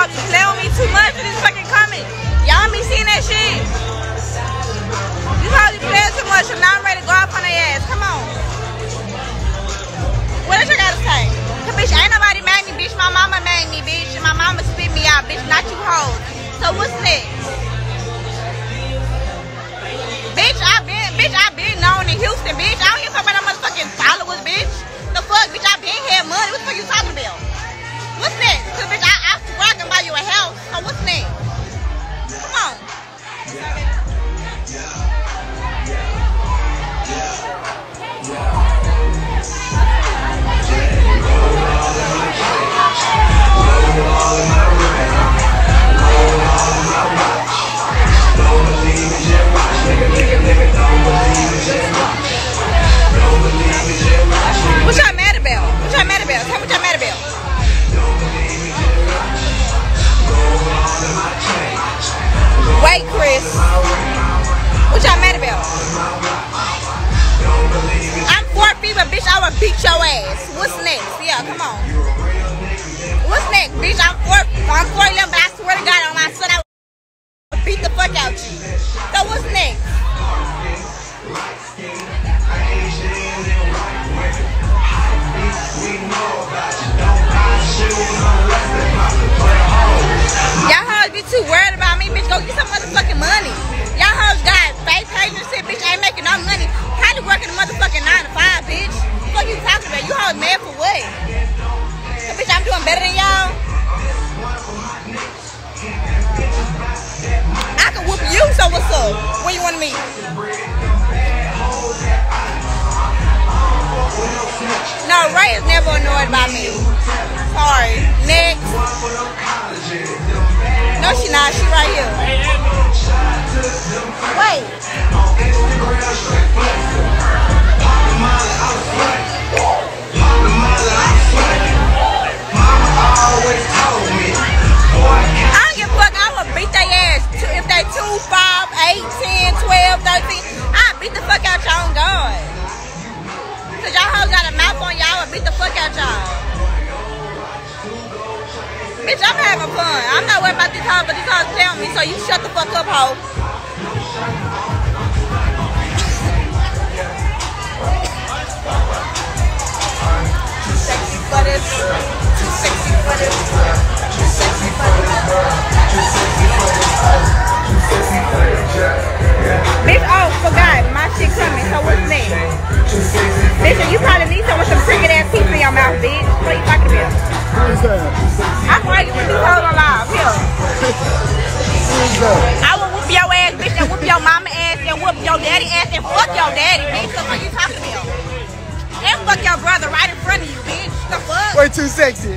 hoes play on me too much with this fucking comment. Y'all be seeing that shit. You hoes be playing too much, so now I'm ready to go off on their ass. Come on. What else you gotta say? Cause bitch, ain't nobody mad me, bitch. My mama made me, bitch. My mama spit me out, bitch. Not you hoes. So what's next? Bitch, I been known in Houston, bitch. I don't give a fuck about no motherfucking followers, bitch. The fuck, bitch, I been had money. What the fuck you talking about? What's next? Cause bitch, I swear I can buy you a house. So what's next? Come on. What y'all mad about? What y'all mad about? Tell me what y'all mad about. Wait, Chris. What y'all mad about? I'm 4 feet, but bitch, I will beat your ass. What's next? Yeah, come on. What's next, bitch? I'm 4'11", but I swear to God on my son, I will beat the fuck out you. So what's next? Y'all hoes be too worried about me, bitch. Go get some motherfucking money. Y'all hoes got fake page and shit, bitch. I ain't making no money. How to work in a motherfucking 9 to 5, bitch? What you talking about? You hoes mad for what? So, bitch, I'm doing better than y'all. I can whoop you, so what's up? Where you want to meet? No, Ray is never annoyed by me. Sorry. Next. No, she not. She right here. Wait. I don't give a fuck. I will beat their ass. If they 2, 5, 8, 10, 12, 13, I'll beat the fuck out y'all on God. Cause y'all hoes got a mouth on y'all and beat the fuck out y'all. Bitch, I'm having fun. I'm not worried about this hoes, but this hoes play on me, so you shut the fuck up, hoe. Too sexy for this. Too sexy for this. Too sexy for this. Bitch, oh, forgot. My shit coming, so what's next? Bitch, you probably need some with some cricket ass teeth in your mouth, bitch. What are you talking about? Who is that? I'm arguing with these hoes on live. Here. Who is that? I will whoop your ass, bitch, and whoop your mama ass, and whoop your daddy ass, and fuck your daddy, bitch. What are you talking about? And fuck your brother right in front of you, bitch. The fuck? Way too sexy.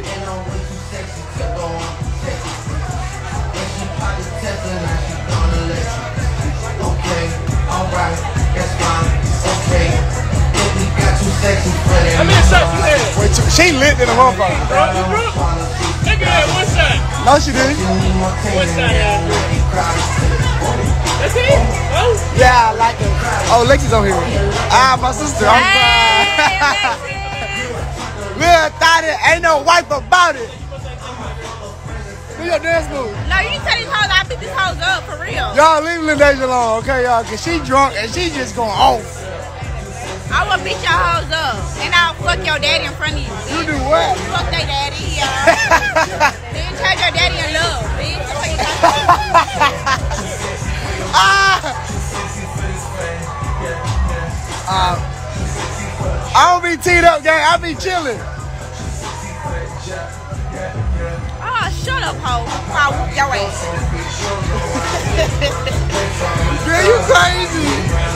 Alright, that's fine. Okay. If we got too sexy for that. How many shots you had? Wait, she lit in the motherfucker. You drunk? Nigga had 1 shot. No, she didn't. 1 shot had. That's it? Oh? Yeah, I like it. Oh, Lexi's on here. Ah, my sister. I'm crying. Lil Thotty, ain't no wife about it. Do your dance move. No, you tell these hoes I beat these hoes up, for real. Y'all leave Lindasia alone, okay, y'all? Cause she drunk and she just going off. I will beat your hoes up, and I'll fuck your daddy in front of you. You do what? Fuck their daddy, y'all. Then turn your daddy in love, bitch. That's what you got to do. I don't be teed up, gang. I be chilling. Oh, shut up, hoe. I'll whoop your ass. Girl, you crazy.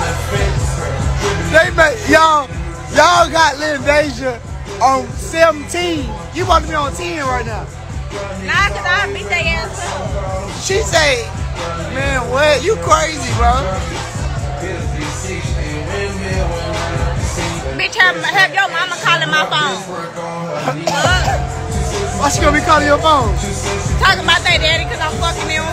They make y'all got Lindasia on 17. You about to be on 10 right now. Nah, cause I beat their ass up. She say, man, what? You crazy, bro. Bitch, have your mama calling my phone. Why she gonna be calling your phone? Talking about their daddy cause I'm fucking him.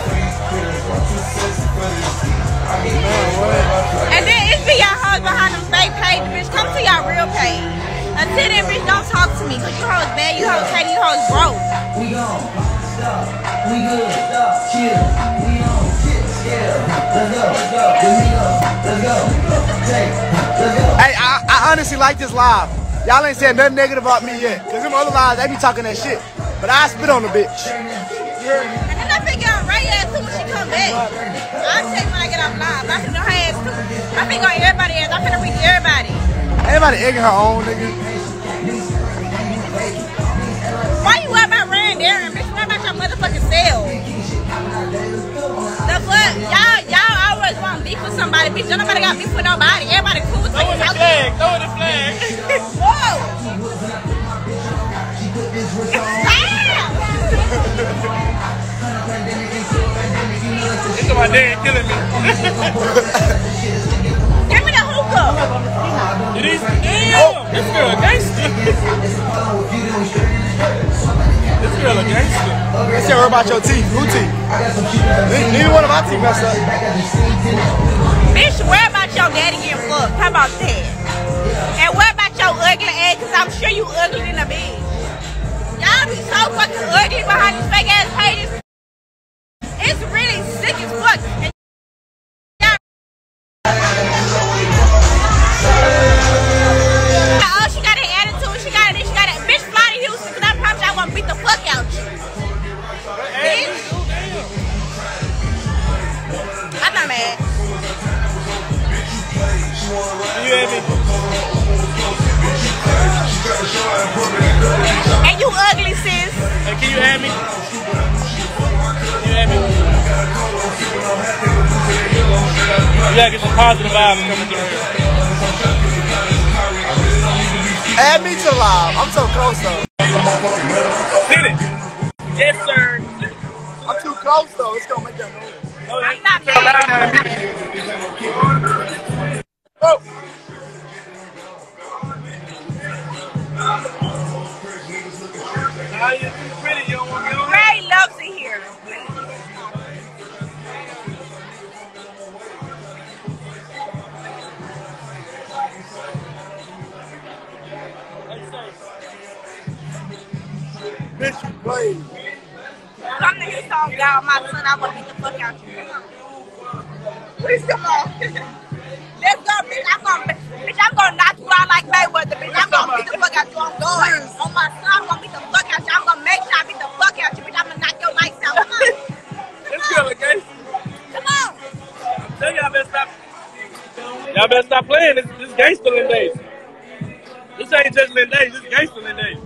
And then it's be y'all hoes behind them fake page, bitch. Come to y'all real page. Until then, bitch, don't talk to me. Cause you hoes bad, you hoes hate, you hoes broke. We good, chill, we on, yeah. Let's go, let's go. Hey, I honestly like this live. Y'all ain't said nothing negative about me yet. Cause them other lives, they be talking that shit. But I spit on the bitch. And then I figure out Ray ass too when she come back. I'll take when I get off live. I finna her ass too. I finna on everybody ass. I finna reach everybody. Everybody egging her own, nigga. Why you worry about Rand Darren, bitch? Worry about your motherfucking self. The fuck? Y'all always want beef with somebody, bitch. Don't nobody got beef with nobody. Everybody cool. Throw in the flag. Throw in the flag. Whoa! It's my dad killing me. Give me the hookah. It is. Damn. This girl a gangster. This girl a gangster. Let's hear about your teeth. Who teeth? Neither one of my teeth messed up. Bitch, worry about your daddy getting fucked. How about that? And worry about your ugly ass, cause I'm sure you ugly in a bitch. Y'all be so fucking ugly behind these fake ass pages. It's really sick as fuck. And oh, she got an attitude. She got it. She got it. Bitch, fly to Houston, cause I promise I want to beat the fuck out you. Bitch. I'm not mad. You hear me? And you ugly, sis. Hey, can you hear me? Can you hear me? You gotta get some positive vibes coming through here. Add me to live. I'm so close though. Hit it. Yes, sir. I'm too close though. It's gonna make that noise. I'm not mad. Oh. Now you're too pretty. You don't want to get on it. Ray loves it here. Bitch, you played. Come to his song, God, my son. I want to beat the fuck out you. Come on. Please come on. Let's go, bitch. I'm gonna knock you out like Mayweather, bitch. I'm gonna beat the fuck out you on guard. On my son, I'm gonna beat the fuck out you. I'm gonna make sure I beat the fuck out you, bitch. I'm gonna knock your lights out. Come on. This girl a gangster. Come on. Tell y'all better stop. Y'all better stop playing. This gangster Lynn Days. This ain't just Lynn Days. This gangster Lynn Days.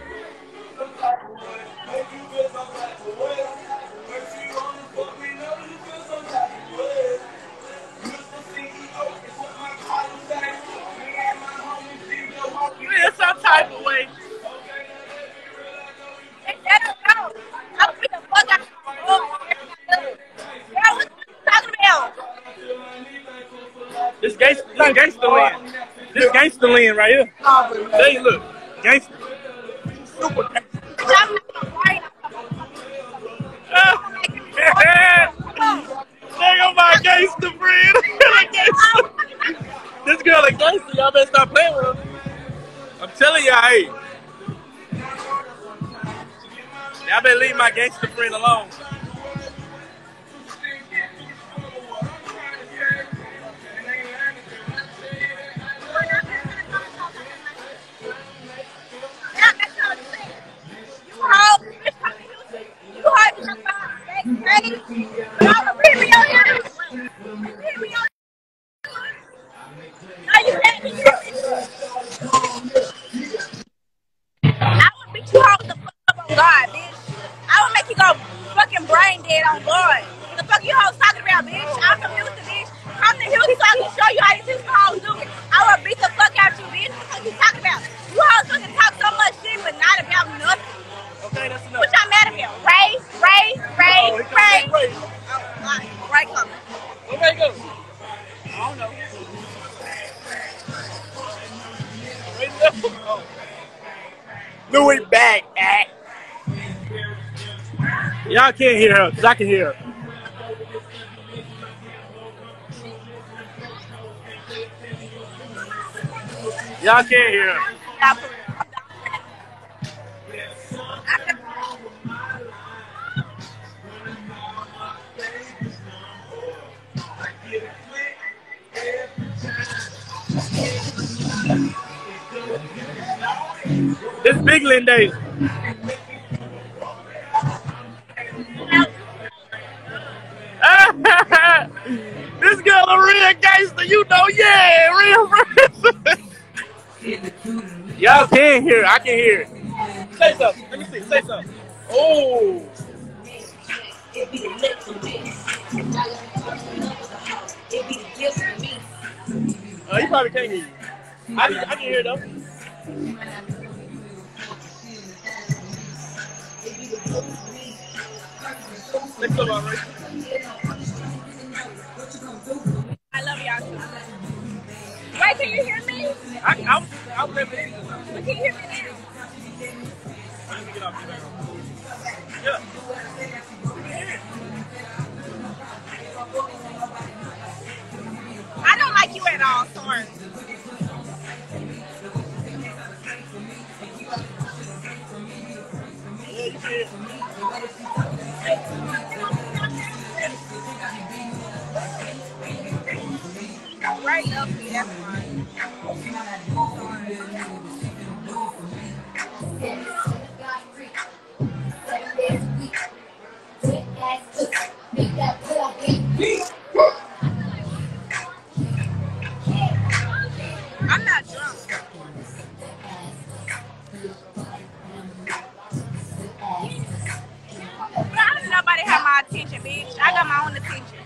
In some type of way. I'm gonna beat the fuck out you. Oh, girl, what you talking about? This gangster Lynn. This gangster Lynn right here. There you look. Gangster. Super gangster. Bitch, I'm not gonna worry. There go my gangster friend. This girl a gangster. Y'all better stop playing with her. I'm telling y'all, hey. Y'all better leave my gangster friend alone. I would beat you all the fuck up on God, bitch. I would make you go fucking brain dead on God. The fuck you hoes talking about, bitch? I'm from Houston, bitch. Come to Houston so I can show you how these Houston hoes do it. I would beat the fuck out you, bitch. What the fuck you talking about? You hoes fucking talk so much shit, but not about nothing. Okay, that's enough. What y'all mad about? Ray. Ray coming. Where Ray go? I don't know. Ray left. Oh. Louis back. Y'all can't hear her, because I can hear her. Y'all can't hear her. It's big Lindays. This girl a real gangster, you know, yeah, real friends. Y'all can't hear, I can hear it. Say something, let me see, say something. Oh. He probably can't hear you. I can hear it though. Let's go on, right? I love y'all too. Wait, can you hear me? I'll never hear you. But can you hear me now? Let me get off here. Yeah. I don't like you at all, sorry. Yeah, you can. Right up me, that's fine. I'm not drunk. But I don't nobody have my attention, bitch. I got my own attention.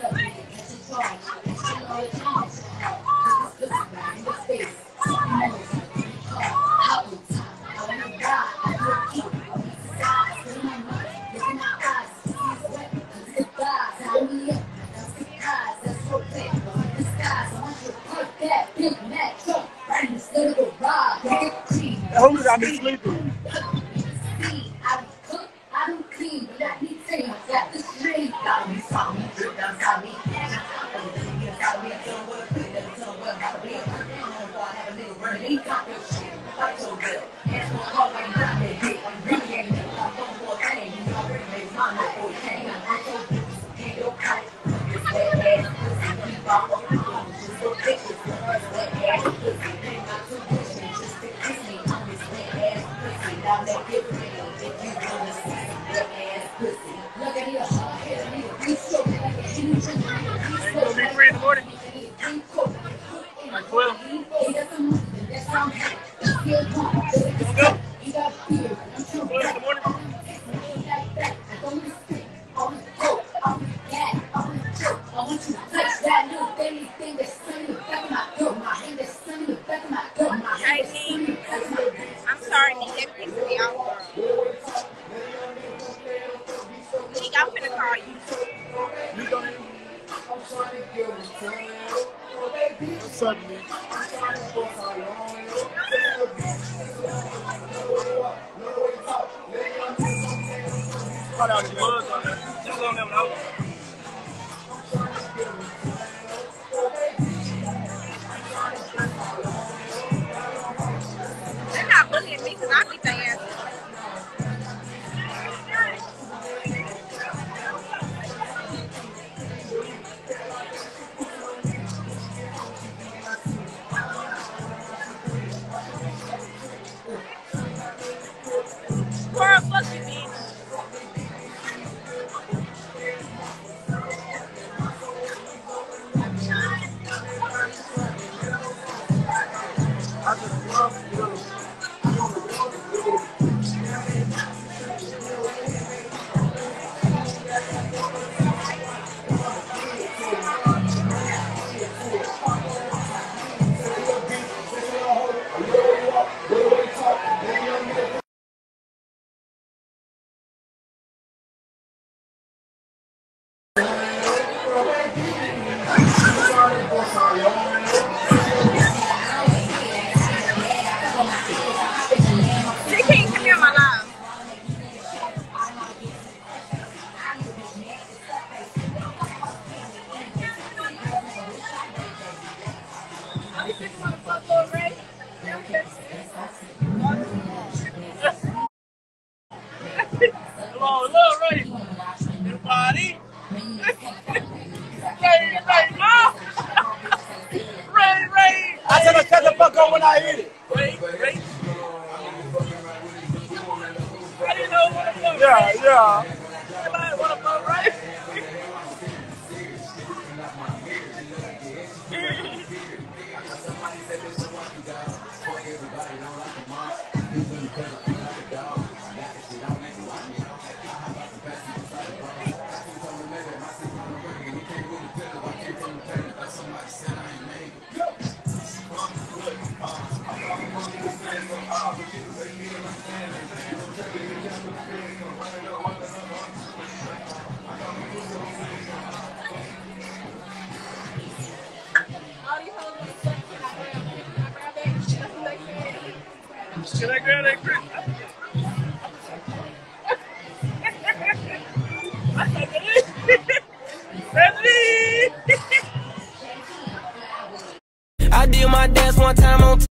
Who got me sleeping? Gonna be free in the morning. Like 12. Go. 12 in the morning. Hey, Nick. I'm sorry, Nick. That pissed me off. Nick, I'm finna call you. You go ahead. What's up, man? Cut out your buzz on there. Just on them out. They're not bullying me because I beat their ass. Girl, fuck you, bitch. Can I grab that Chris? I did my dance one time on